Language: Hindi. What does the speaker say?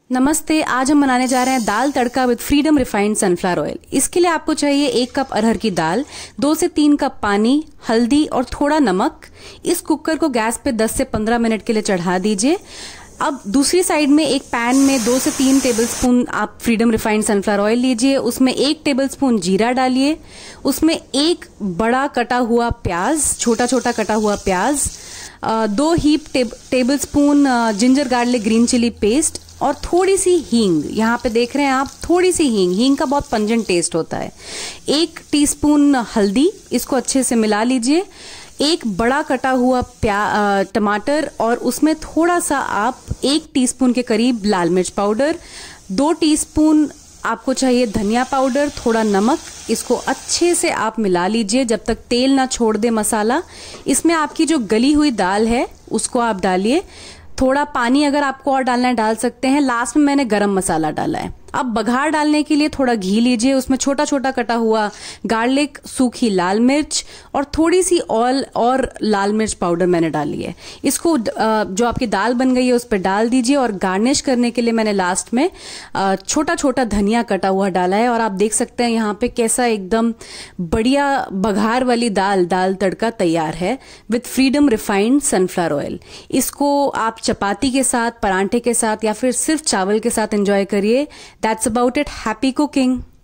नमस्ते। आज हम बनाने जा रहे हैं dal tadka with Freedom refined sunflower oil. इसके लिए आपको चाहिए 1 कप अरहर की दाल, 2 से 3 कप पानी, हल्दी और थोड़ा नमक। इस कुकर को गैस पे 10 से 15 मिनट के लिए चढ़ा दीजिए। अब दूसरी साइड में एक पैन में 2 से 3 टेबलस्पून आप फ्रीडम रिफाइंड सनफ्लावर ऑयल लीजिए। उसमें 1 टेबलस्पून जीरा डालिए। उसमें 1 बड़ा कटा हुआ प्याज, छोटा छोटा कटा हुआ प्याज, 2 heap tablespoon ginger garlic green chilli paste और थोड़ी सी हींग। यहाँ पे देख रहे हैं आप, थोड़ी सी हींग का बहुत पंजेंट टेस्ट होता है। 1 टीस्पून हल्दी, इसको अच्छे से मिला लीजिए। 1 बड़ा कटा हुआ टमाटर और उसमें थोड़ा सा आप 1 टीस्पून के करीब लाल मिर्च पाउडर, 2 टीस्पून आपको चाहिए धनिया पाउडर, थोड़ा नमक। इसको अच्छे से आप मिला लीजिए जब तक तेल ना छोड़ दे मसाला। इसमें आपकी जो गली हुई दाल है उसको आप डालिए। थोड़ा पानी अगर आपको और डालना है डाल सकते हैं। लास्ट में मैंने गरम मसाला डाला है। अब बघार डालने के लिए थोड़ा घी लीजिए। उसमें छोटा छोटा कटा हुआ गार्लिक, सूखी लाल मिर्च और थोड़ी सी ऑयल और लाल मिर्च पाउडर मैंने डाली है। इसको जो आपकी दाल बन गई है उस पर डाल दीजिए और गार्निश करने के लिए मैंने लास्ट में छोटा छोटा धनिया कटा हुआ डाला है। और आप देख सकते हैं यहाँ पे कैसा एकदम बढ़िया बघार वाली दाल तड़का तैयार है with Freedom refined sunflower oil. इसको आप चपाती के साथ, परांठे के साथ या फिर सिर्फ चावल के साथ एंजॉय करिए। That's about it. Happy cooking.